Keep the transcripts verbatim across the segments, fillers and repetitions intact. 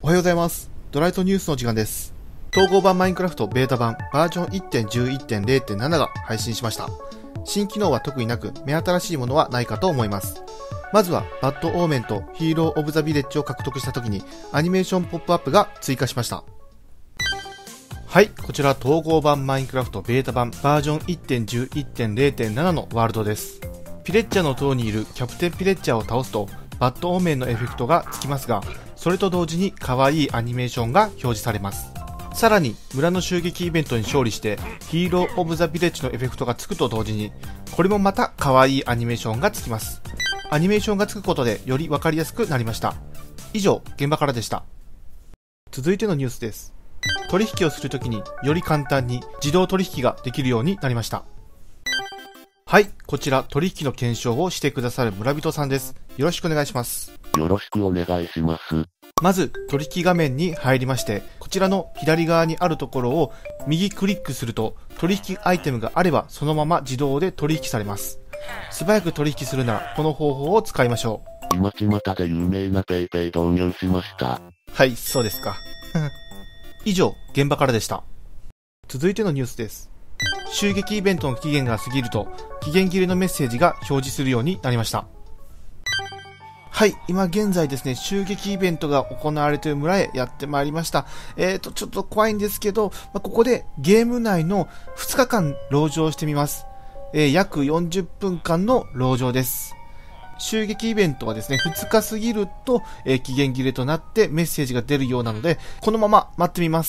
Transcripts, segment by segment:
おはようございます。ドライトニュースの時間です。統合版マインクラフトベータ版バージョン いってんじゅういってんゼロてんなな が配信しました。新機能は特になく目新しいものはないかと思います。まずはバッドオーメンとヒーローオブザビレッジを獲得した時にアニメーションポップアップが追加しました。はい、こちら統合版マインクラフトベータ版バージョン いってんじゅういってんゼロてんなな のワールドです。ピレッチャーの塔にいるキャプテンピレッチャーを倒すとバッドオーメンのエフェクトがつきますが、それと同時に可愛いアニメーションが表示されます。さらに村の襲撃イベントに勝利してヒーローオブザビレッジのエフェクトがつくと同時に、これもまた可愛いアニメーションがつきます。アニメーションがつくことでより分かりやすくなりました。以上、現場からでした。続いてのニュースです。取引をするときにより簡単に自動取引ができるようになりました。はい、こちら取引の検証をしてくださる村人さんです。よろしくお願いします。 よろしくお願いします。 まず取引画面に入りまして、こちらの左側にあるところを右クリックすると取引アイテムがあればそのまま自動で取引されます。素早く取引するならこの方法を使いましょう。今巷で有名なペイペイ導入しました。 はい、そうですか。以上、現場からでした。続いてのニュースです。襲撃イベントの期限が過ぎると期限切れのメッセージが表示するようになりました。はい、今現在ですね、襲撃イベントが行われている村へやってまいりました。えーと、ちょっと怖いんですけど、まあ、ここでゲーム内のふつかかん籠城してみます。えー、約よんじゅっぷんかんの籠城です。襲撃イベントはですね、ふつか過ぎると、えー、期限切れとなってメッセージが出るようなので、このまま待ってみます。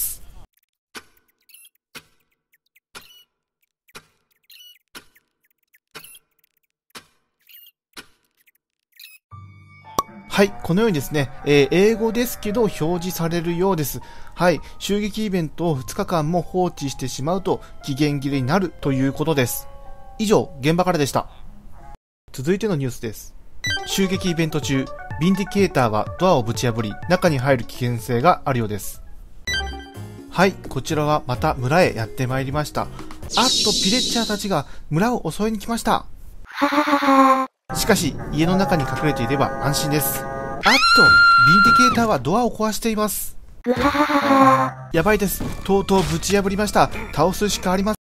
はい、このようにですね、えー、英語ですけど表示されるようです。はい、襲撃イベントをふつかかんも放置してしまうと期限切れになるということです。以上、現場からでした。続いてのニュースです。襲撃イベント中、ビンディケーターはドアをぶち破り、中に入る危険性があるようです。はい、こちらはまた村へやってまいりました。あっと、ピレッチャーたちが村を襲いに来ました。しかし、家の中に隠れていれば安心です。あっと、ビンディケーターはドアを壊しています。やばいです。とうとうぶち破りました。倒すしかありません。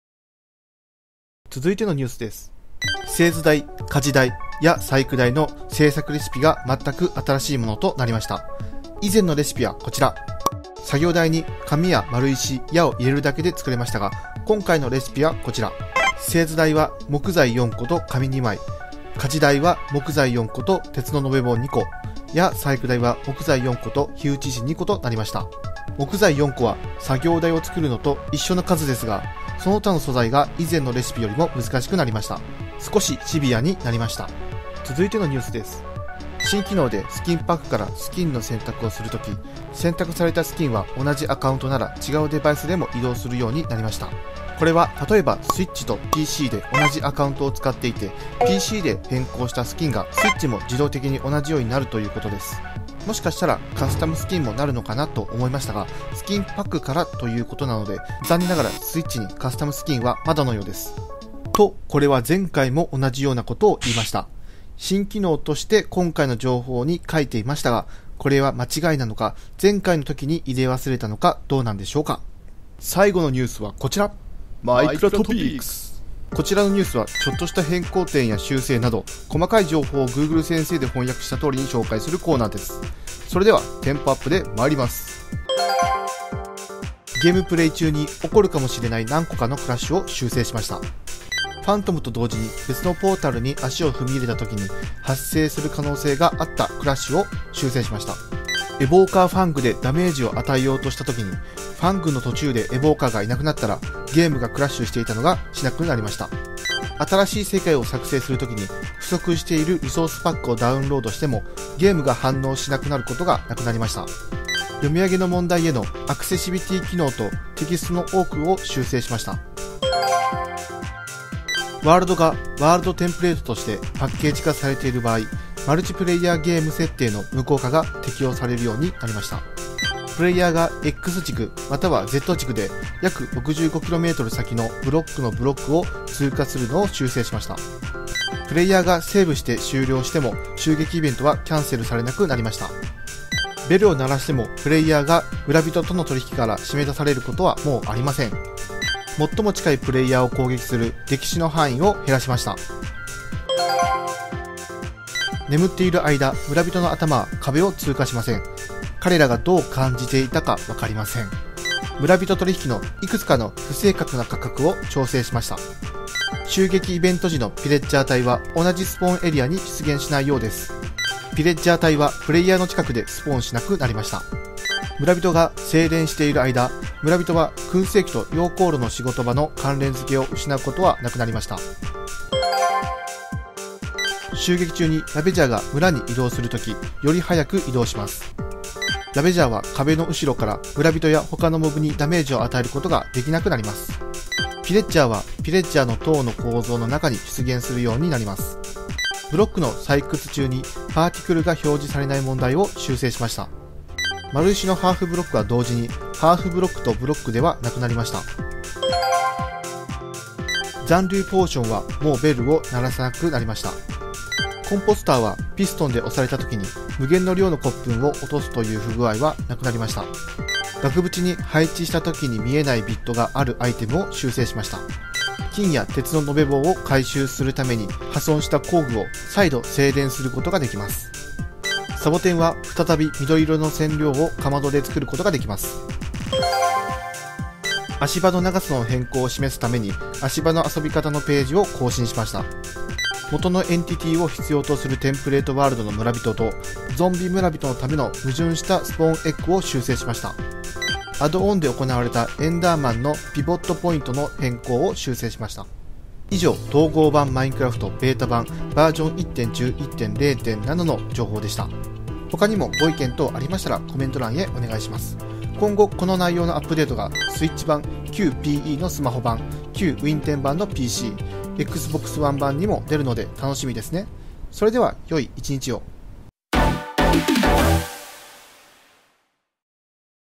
続いてのニュースです。製図台、家事台や細工台の制作レシピが全く新しいものとなりました。以前のレシピはこちら。作業台に紙や丸石、矢を入れるだけで作れましたが、今回のレシピはこちら。製図台は木材よんこと紙にまい。家事台は木材よんこと鉄の延べ棒にこ、や細工台は木材よんこと火打ち石にことなりました。木材よんこは作業台を作るのと一緒の数ですが、その他の素材が以前のレシピよりも難しくなりました。少しシビアになりました。続いてのニュースです。新機能でスキンパックからスキンの選択をするとき、選択されたスキンは同じアカウントなら違うデバイスでも移動するようになりました。これは例えばスイッチと ピーシー で同じアカウントを使っていて ピーシー で変更したスキンがスイッチも自動的に同じようになるということです。もしかしたらカスタムスキンもなるのかなと思いましたが、スキンパックからということなので残念ながらスイッチにカスタムスキンはまだのようです。と、これは前回も同じようなことを言いました。新機能として今回の情報に書いていましたが、これは間違いなのか前回の時に入れ忘れたのかどうなんでしょうか。最後のニュースはこちら。マイクラトピックス。こちらのニュースはちょっとした変更点や修正など細かい情報を Google 先生で翻訳した通りに紹介するコーナーです。それではテンポアップで参ります。ゲームプレイ中に起こるかもしれない何個かのクラッシュを修正しました。ファントムと同時に別のポータルに足を踏み入れた時に発生する可能性があったクラッシュを修正しました。エボーカーファングでダメージを与えようとした時にファングの途中でエボーカーがいなくなったらゲームがクラッシュしていたのがしなくなりました。新しい世界を作成するときに不足しているリソースパックをダウンロードしてもゲームが反応しなくなることがなくなりました。読み上げの問題へのアクセシビティ機能とテキストの多くを修正しました。ワールドがワールドテンプレートとしてパッケージ化されている場合、マルチプレイヤーゲーム設定の無効化が適用されるようになりました。プレイヤーが X 軸または Z 軸で約 ろくじゅうごキロメートル 先のブロックのブロックを通過するのを修正しました。プレイヤーがセーブして終了しても襲撃イベントはキャンセルされなくなりました。 ベルを鳴らしてもプレイヤーが村人との取引から締め出されることはもうありません。最も近いプレイヤーを攻撃する歴史の範囲を減らしました。眠っている間、村人の頭は壁を通過しません。彼らがどう感じていたかわかりません。村人取引のいくつかの不正確な価格を調整しました。襲撃イベント時のピレッジャー隊は同じスポーンエリアに出現しないようです。ピレッジャー隊はプレイヤーの近くでスポーンしなくなりました。村人が精錬している間、村人は燻製機と溶鉱炉の仕事場の関連付けを失うことはなくなりました。襲撃中にラベジャーが村に移動するとき、より早く移動します。ラベジャーは壁の後ろから村人や他のモブにダメージを与えることができなくなります。ピレッジャーはピレッジャーの塔の構造の中に出現するようになります。ブロックの採掘中にパーティクルが表示されない問題を修正しました。丸石のハーフブロックは同時にハーフブロックとブロックではなくなりました。残留ポーションはもうベルを鳴らさなくなりました。コンポスターはピストンで押された時に無限の量の骨粉を落とすという不具合はなくなりました。額縁に配置した時に見えないビットがあるアイテムを修正しました。金や鉄の延べ棒を回収するために破損した工具を再度精錬することができます。サボテンは再び緑色の染料をかまどで作ることができます。足場の長さの変更を示すために足場の遊び方のページを更新しました。元のエンティティを必要とするテンプレートワールドの村人とゾンビ村人のための矛盾したスポーンエッグを修正しました。アドオンで行われたエンダーマンのピボットポイントの変更を修正しました。以上、統合版マインクラフトベータ版バージョン いってんじゅういってんゼロてんなな の情報でした。他にもご意見等ありましたらコメント欄へお願いします。今後この内容のアップデートがスイッチ版 キューピーイー のスマホ版、旧 ウィンテン版の ピーシー、Xbox One 版にも出るので楽しみですね。それでは良い一日を。